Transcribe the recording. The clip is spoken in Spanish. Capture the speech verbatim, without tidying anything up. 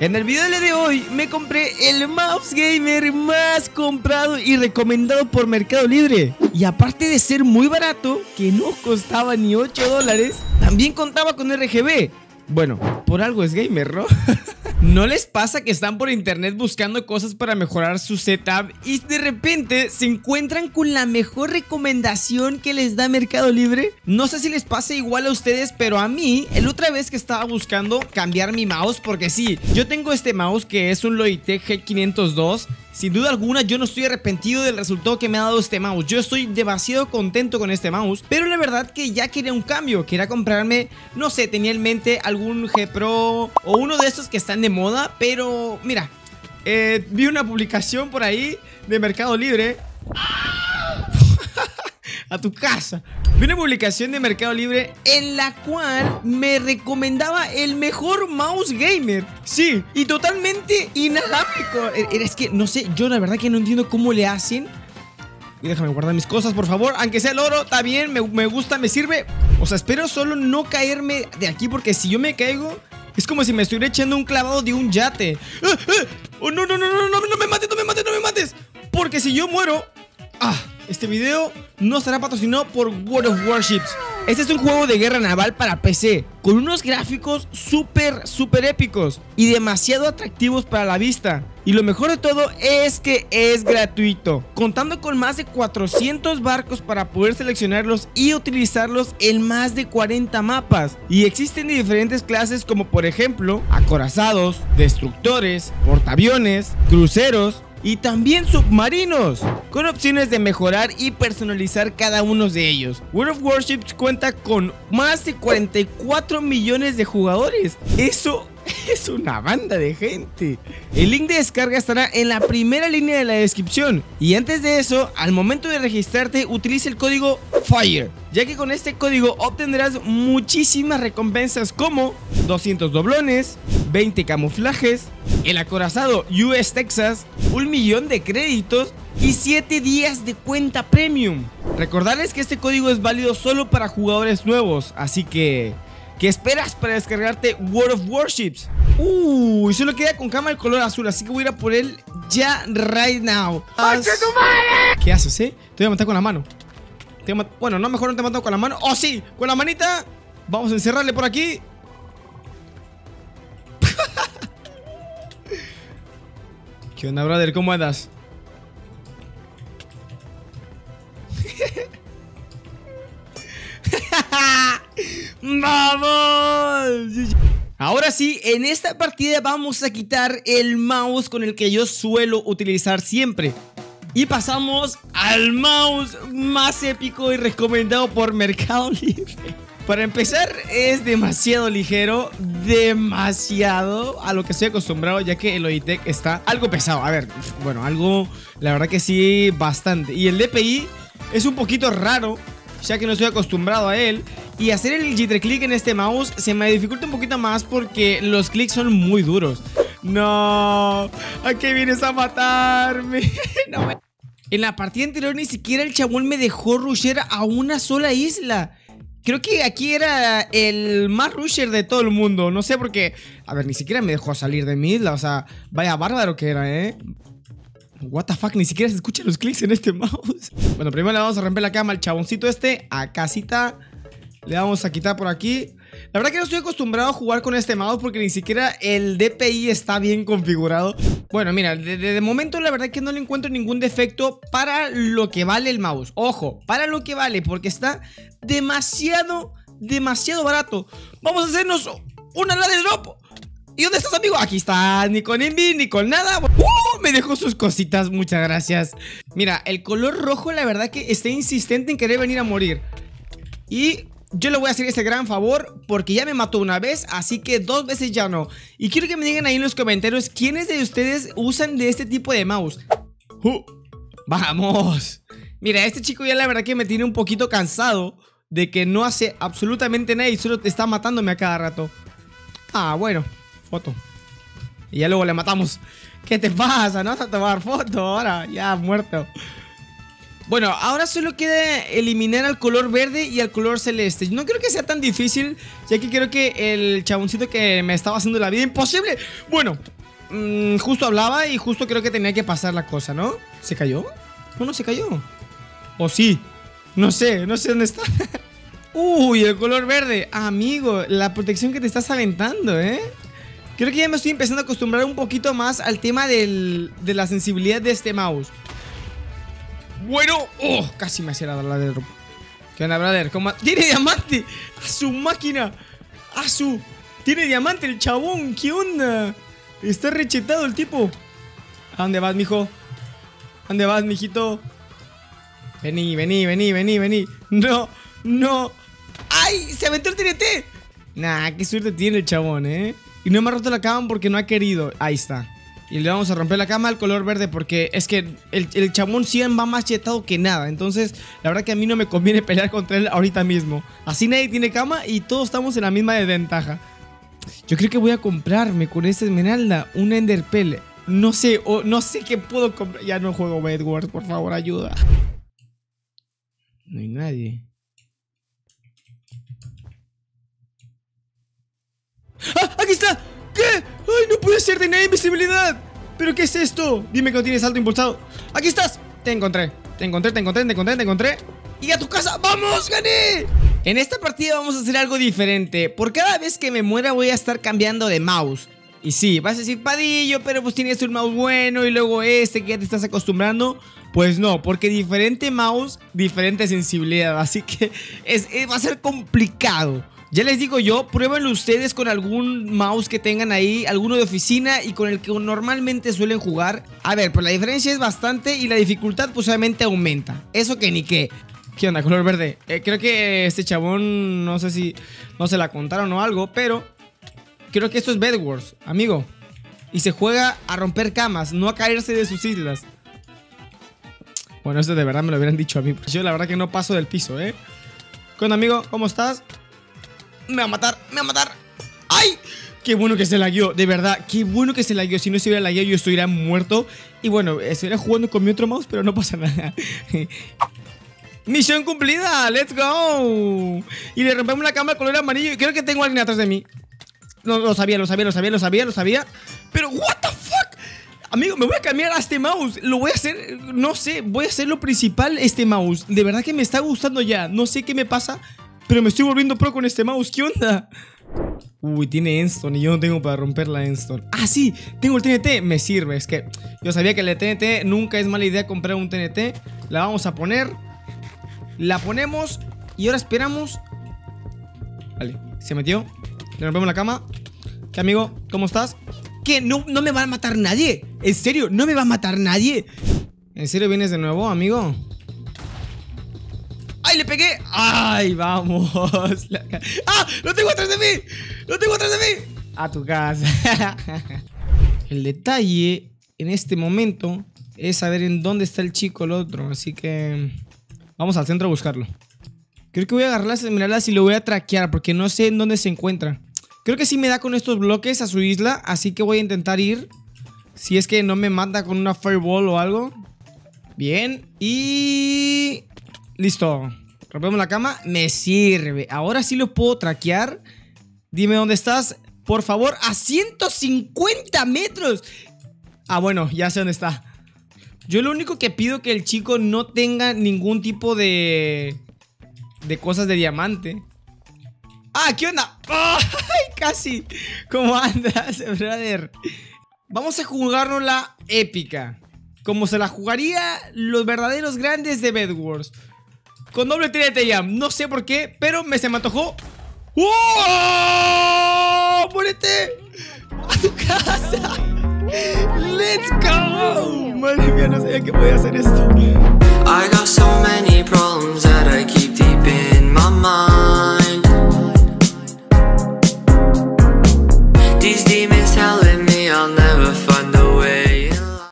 En el video de hoy me compré el mouse gamer más comprado y recomendado por Mercado Libre. Y aparte de ser muy barato, que no costaba ni ocho dólares, también contaba con R G B. Bueno, por algo es gamer, ¿no? ¿No les pasa que están por internet buscando cosas para mejorar su setup y de repente se encuentran con la mejor recomendación que les da Mercado Libre? No sé si les pasa igual a ustedes, pero a mí, la otra vez que estaba buscando cambiar mi mouse, porque sí, yo tengo este mouse que es un Logitech G quinientos dos. Sin duda alguna yo no estoy arrepentido del resultado que me ha dado este mouse. Yo estoy demasiado contento con este mouse, pero la verdad que ya quería un cambio. Quería comprarme, no sé, tenía en mente algún G Pro o uno de estos que están de moda. Pero mira, eh, vi una publicación por ahí de Mercado Libre. A tu casa. Vi una publicación de Mercado Libre en la cual me recomendaba el mejor mouse gamer. Sí, y totalmente inalámbrico. Es que, no sé, yo la verdad que no entiendo cómo le hacen. Y déjame guardar mis cosas, por favor. Aunque sea el oro, está bien, me, me gusta, me sirve. O sea, espero solo no caerme de aquí, porque si yo me caigo, es como si me estuviera echando un clavado de un yate. ¡Ah, ah! Oh, no, no, no, no, no, no me mates, no me mates, no me mates. Porque si yo muero... Ah, este video no será patrocinado por World of Warships. Este es un juego de guerra naval para P C, con unos gráficos súper, súper épicos y demasiado atractivos para la vista. Y lo mejor de todo es que es gratuito, contando con más de cuatrocientos barcos para poder seleccionarlos y utilizarlos en más de cuarenta mapas. Y existen de diferentes clases, como por ejemplo acorazados, destructores, portaaviones, cruceros y también submarinos, con opciones de mejorar y personalizar cada uno de ellos. World of Warships cuenta con más de cuarenta y cuatro millones de jugadores. Eso es una banda de gente. El link de descarga estará en la primera línea de la descripción. Y antes de eso, al momento de registrarte, utiliza el código FIRE, ya que con este código obtendrás muchísimas recompensas como doscientos doblones, veinte camuflajes, el acorazado U S Texas, un millón de créditos y siete días de cuenta premium. Recordarles que este código es válido solo para jugadores nuevos, así que... ¿qué esperas para descargarte World of Warships? Uy, solo queda con cama el color azul, así que voy a ir a por él ya right now. ¿Qué haces, eh? Te voy a matar con la mano. Te voy a bueno, no, mejor no te mato con la mano. ¡Oh, sí! Con la manita. Vamos a encerrarle por aquí. ¿Qué onda, brother? ¿Cómo andas? ¡Vamos! Ahora sí, en esta partida vamos a quitar el mouse con el que yo suelo utilizar siempre. Y pasamos al mouse más épico y recomendado por Mercado Libre. Para empezar, es demasiado ligero, demasiado a lo que estoy acostumbrado, ya que el Logitech está algo pesado. A ver, bueno, algo, la verdad que sí, bastante. Y el D P I es un poquito raro, ya que no estoy acostumbrado a él. Y hacer el jitter click en este mouse se me dificulta un poquito más porque los clics son muy duros. No, ¿a qué vienes a matarme? No. En la partida anterior ni siquiera el chabón me dejó rusher a una sola isla. Creo que aquí era el más rusher de todo el mundo. No sé por qué. A ver, ni siquiera me dejó salir de mi isla. O sea, vaya bárbaro que era, ¿eh? What the fuck, ni siquiera se escuchan los clics en este mouse. Bueno, primero le vamos a romper la cama al chaboncito este. A casita. Le vamos a quitar por aquí. La verdad que no estoy acostumbrado a jugar con este mouse porque ni siquiera el D P I está bien configurado. Bueno, mira, de, de, de momento la verdad que no le encuentro ningún defecto para lo que vale el mouse. Ojo, para lo que vale, porque está demasiado, demasiado barato. Vamos a hacernos una ladder drop. ¿Y dónde estás, amigo? Aquí está, ni con envy, ni con nada. ¡Uh! Me dejó sus cositas, muchas gracias. Mira, el color rojo la verdad que está insistente en querer venir a morir. Y... yo le voy a hacer ese gran favor porque ya me mató una vez, así que dos veces ya no. Y quiero que me digan ahí en los comentarios quiénes de ustedes usan de este tipo de mouse. uh, ¡Vamos! Mira, este chico ya la verdad que me tiene un poquito cansado de que no hace absolutamente nada y solo te está matándome a cada rato. Ah, bueno, foto. Y ya luego le matamos. ¿Qué te pasa? No vas a tomar foto ahora, ya muerto. Bueno, ahora solo queda eliminar al color verde y al color celeste. No creo que sea tan difícil, ya que creo que el chaboncito que me estaba haciendo la vida imposible. Bueno, mmm, justo hablaba y justo creo que tenía que pasar la cosa, ¿no? ¿Se cayó? No, no se cayó. ¿O sí? No sé, no sé dónde está. Uy, el color verde. Amigo, la protección que te estás aventando, ¿eh? Creo que ya me estoy empezando a acostumbrar un poquito más al tema del, de la sensibilidad de este mouse. Bueno, oh, casi me hacía la verdadera. ¿Qué onda, brother? ¿Cómo? ¡Tiene diamante! ¡A su máquina! ¡A su! ¡Tiene diamante el chabón! ¿Qué onda? Está rechetado el tipo. ¿A dónde vas, mijo? ¿A dónde vas, mijito? Vení, vení, vení, vení, vení. No, no. ¡Ay! ¡Se aventó el T N T! Nah, qué suerte tiene el chabón, ¿eh? Y no me ha roto la cama porque no ha querido. Ahí está. Y le vamos a romper la cama al color verde porque es que el, el chabón sí va más chetado que nada. Entonces, la verdad que a mí no me conviene pelear contra él ahorita mismo. Así nadie tiene cama y todos estamos en la misma desventaja. Yo creo que voy a comprarme con esta esmeralda un Ender Pearl. No sé, o no sé qué puedo comprar. Ya no juego Bed Wars, por favor, ayuda. No hay nadie. ¡Ah! ¡Aquí está! ¿Qué? ¡Ay, no puede ser! ¡Tenía invisibilidad! ¿Pero qué es esto? Dime que no tienes salto impulsado. ¡Aquí estás! Te encontré. Te encontré, te encontré, te encontré, te encontré. ¡Y a tu casa! ¡Vamos! ¡Gané! En esta partida vamos a hacer algo diferente. Por cada vez que me muera voy a estar cambiando de mouse. Y sí, vas a decir, Padillo, pero pues tienes un mouse bueno y luego este que ya te estás acostumbrando. Pues no, porque diferente mouse, diferente sensibilidad. Así que es, es, va a ser complicado. Ya les digo yo, pruébenlo ustedes con algún mouse que tengan ahí, alguno de oficina y con el que normalmente suelen jugar. A ver, pues la diferencia es bastante y la dificultad pues obviamente aumenta. Eso que ni qué. ¿Qué onda, color verde? Eh, creo que este chabón, no sé si no se la contaron o algo, pero creo que esto es Bed Wars, amigo. Y se juega a romper camas, no a caerse de sus islas. Bueno, esto de verdad me lo hubieran dicho a mí. Pues yo la verdad que no paso del piso, ¿eh? ¿Qué onda, amigo? ¿Cómo estás? Me va a matar, me va a matar. ¡Ay! Qué bueno que se lagueó, de verdad, qué bueno que se lagueó. Si no se hubiera lagueado yo estuviera muerto. Y bueno, estuviera jugando con mi otro mouse, pero no pasa nada. Misión cumplida, let's go. Y le rompemos la cámara color amarillo. Y creo que tengo a alguien atrás de mí. No, lo sabía, lo sabía, lo sabía, lo sabía, lo sabía. Pero, what the fuck. Amigo, me voy a cambiar a este mouse. Lo voy a hacer, no sé, voy a hacer lo principal este mouse. De verdad que me está gustando ya. No sé qué me pasa, pero me estoy volviendo pro con este mouse. ¿Qué onda? Uy, tiene Endstone y yo no tengo para romper la Endstone. Ah, sí, tengo el T N T. Me sirve, es que yo sabía que el T N T nunca es mala idea comprar un T N T. La vamos a poner. La ponemos y ahora esperamos. Vale, se metió. Le rompemos la cama. ¿Qué, amigo? ¿Cómo estás? ¿Qué? ¿No, no me va a matar nadie? ¿En serio? ¿No me va a matar nadie? ¿En serio vienes de nuevo, amigo? ¡Ay, le pegué! ¡Ay, vamos! ¡Ah! ¡Lo tengo atrás de mí! ¡Lo tengo atrás de mí! A tu casa. El detalle en este momento es saber en dónde está el chico el otro. Así que vamos al centro a buscarlo. Creo que voy a agarrar las esmeraldas y lo voy a traquear porque no sé en dónde se encuentra. Creo que sí me da con estos bloques a su isla, así que voy a intentar ir. Si es que no me mata con una fireball o algo. Bien, y... listo. Rompemos la cama, me sirve. Ahora sí lo puedo traquear. Dime dónde estás, por favor. ¡A ciento cincuenta metros! Ah, bueno, ya sé dónde está. Yo lo único que pido es que el chico no tenga ningún tipo de... de cosas de diamante. ¡Ah! ¿Qué onda? ¡Ay! Casi. ¿Cómo andas, brother? Vamos a jugarnos la épica. Como se la jugaría los verdaderos grandes de Bed Wars. Con doble T N T Jam. No sé por qué, pero me se me antojó. ¡Oh! ¡Ponete! ¡A tu casa! ¡Let's go! Madre mía, no sabía que podía hacer esto.